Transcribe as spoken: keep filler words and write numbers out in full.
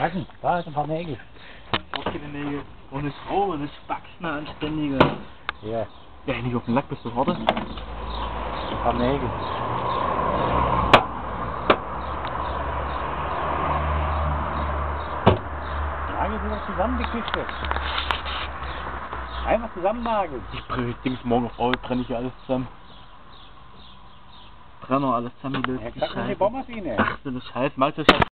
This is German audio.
Waschen, da ist ein paar Nägel. Auch keine Nägel. Und das Raum und das Wachsen anständige. Ja, Ja, nicht auf den Lack bist du, warte. ein paar Nägel. Nagel sie doch zusammen, die Kiste. Einfach zusammennageln. Ich bringe Dings morgen auf Arbeit, brenne ich hier alles zusammen. Brenner, alles zusammen, die Ja, löst die sag mal die Scheiße. Bohrmaschine. Ach, so eine Scheiße, machst du Scheiße.